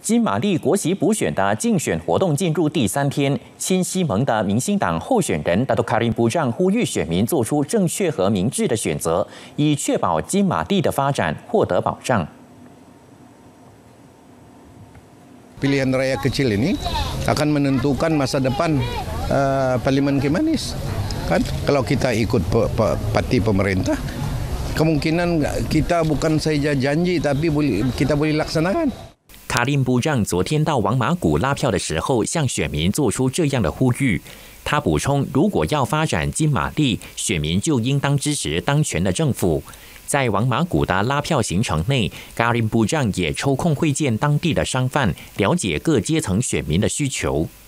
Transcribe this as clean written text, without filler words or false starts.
金马利国席补选的竞选活动进入第3天，亲西盟的民进党候选人Dato Karim Bujang呼吁选民做出正确和明智的选择，以确保金马利的发展获得保障。 Pilihan raya kecil ini akan menentukan masa depan Parlimen Kimanis. Kan kalau kita ikut parti pemerintah, kemungkinan kita bukan saja janji tapi kita boleh laksanakan. Karim Bujang 昨天到王马谷拉票的时候，向选民做出这样的呼吁。他补充，如果要发展金马利，选民就应当支持当权的政府。在王马谷的拉票行程内 ，Karim Bujang 也抽空会见当地的商贩，了解各阶层选民的需求。